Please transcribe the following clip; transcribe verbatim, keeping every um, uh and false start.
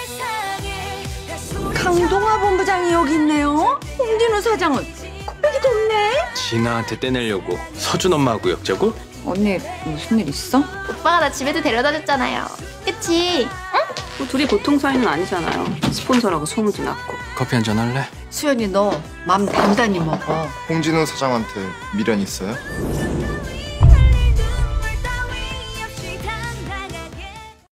강동화 본부장이 여기 있네요. 홍진우 사장은 코빼기도 없네. 진아한테 떼내려고 서준 엄마하고 역자고? 언니 무슨 일 있어? 오빠가 나 집에도 데려다 줬잖아요. 그치? 응? 뭐 둘이 보통 사이는 아니잖아요. 스폰서라고 소문도 났고. 커피 한잔 할래? 수연이 너 맘 단단히 먹어. 홍진우 사장한테 미련 있어요?